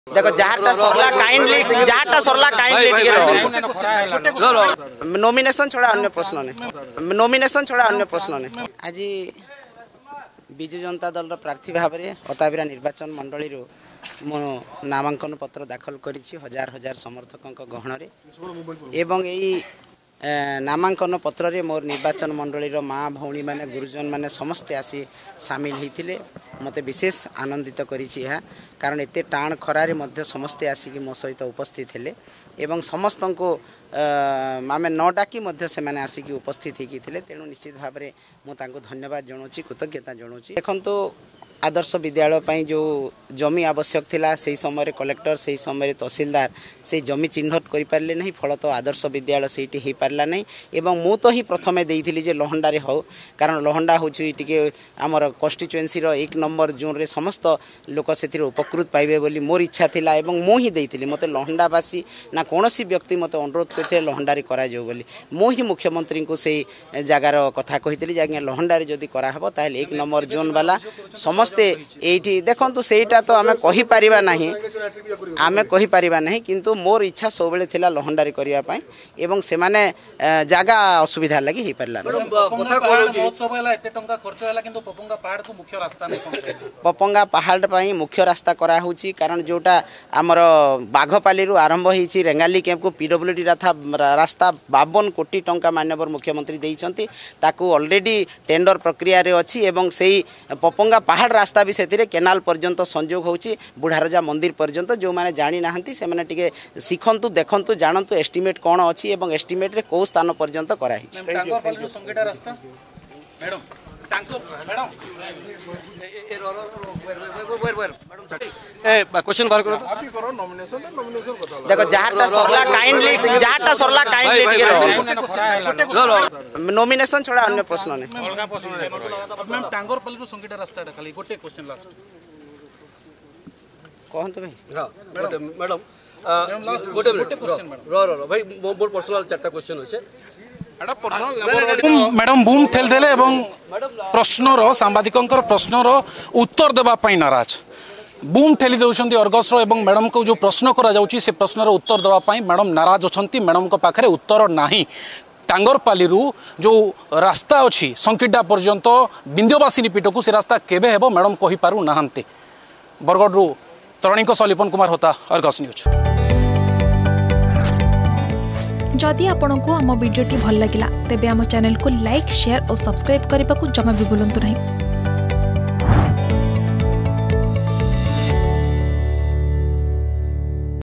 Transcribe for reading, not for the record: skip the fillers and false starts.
देखो जहाटा सरला kindly nomination छोड़ा अन्य प्रश्न ने आज विजु जनता दल प्रार्थी भाव में अताबिरा निर्वाचन मंडली मो नामांकन पत्र दाखल करिछि हजार हजार समर्थकों गहन एवं यही नामांकन पत्र रे मोर निर्वाचन मंडली माँ भौणी माने गुरुजन माने समस्ते आसी सामिल होते मते विशेष आनंदित करिछि कारण एते टाण खरारे मध्य समस्ते आसिक मो सहित उपस्थित हेले एवं समस्त को आम न डाकी मध्य से माने आसिक उपस्थित होते तेणु निश्चित भाव में मुझे धन्यवाद जनाऊँगी कृतज्ञता जनाऊँगी। देखो आदर्श विद्यालय जो जमी आवश्यक थिला से समय कलेक्टर से समय तहसीलदार से जमी चिन्हट कर पारे नहीं फलत आदर्श विद्यालय से हो पारा नहीं एवं मु तो ही प्रथमे देइथिली जे लोहंडा हो कारण लोहंडा हूँ आमर कन्स्टिट्युएन्सी 1 नंबर जोन रे समस्त लोक से उपकृत पाइबे बोली मोर इच्छा थिला एवं मु ही देइथिली मते लोहंडावासी ना कौन व्यक्ति मते अनुरोध करते लोहंडारे करा जाओ बोली मु ही मुख्यमंत्री को से जगार कथा कही जे लोहंडारे जदि कराहब ताहेले 1 नंबर जोन वाला समस्त एठी देखंतु सेटा तो आमे कहि परिबा नहीं किंतु मोर इच्छा सब बेले थिला लोहंडारी करिया पई एवं से माने जागा असुविधा लगी ही परला महोत्सव हला एते टंका खर्च हला किंतु पपंगा पहाड़ को मुख्य रास्ता नै पहुंचे पपंगा पहाड़ पई मुख्य रास्ता करा होची कारण जोटा हमर बाघपाली रु आरंभ होईची रेंगाली कैंप को पीडब्ल्यूडी रास्ता 52 कोटी टंका माननीय मुख्यमंत्री देइछंती ताकू ऑलरेडी टेंडर प्रक्रिया रे अछि एवं सेही पपंगा पहाड़ रास्ता भी से केनाल पर्यंत संजोग होची बुढ़ारजा मंदिर पर्यंत जो माने जानी नाहंती से माने टिके सिखंतु देखंतु जानंतु एस्टिमेट कोन अछि एवं एस्टिमेट रे को स्थान पर्यंत करा हिच टांगो पाली संगेटा रास्ता मैडम टांगो मैडम ए क्वेश्चन बार करो आप ही करो नॉमिनेशन कथा देखो जहाटा सरला काइंडली नॉमिनेशन छोड़ा अन्य प्रश्न ने मैम टांगोर पाली संगीटा रास्ता खाली गोटे क्वेश्चन लास्ट कहन तो भाई मैडम गोटे क्वेश्चन मैडम भाई मोर पर्सनल 4टा क्वेश्चन होचे मैडम बूम ठेल देले एवं प्रश्नर सांबादिकंकर प्रश्नर उत्तर देबा पई नाराज बूम ठेली दौरान अर्गस एवं मैडम को जो प्रश्न करा जाउची से प्रश्नर उत्तर देबा पई मैडम नाराज अछंती मैडम को पाखरे उत्तर नाही टांगरपाली जो रास्ता अच्छी संकीटा पर्यंत बिंध्यवासिनी पीठ को से रास्ता केबे हेबो मैडम कहि पारु नाहंते बरगढ़ रु तरणीक सलिपन कुमार होता अर्गस न्यूज। जदि आपंक आम भिडी भल लगा तेब आम चैनल को लाइक शेयर और सब्सक्राइब करने को जमा भी भूलु नहीं।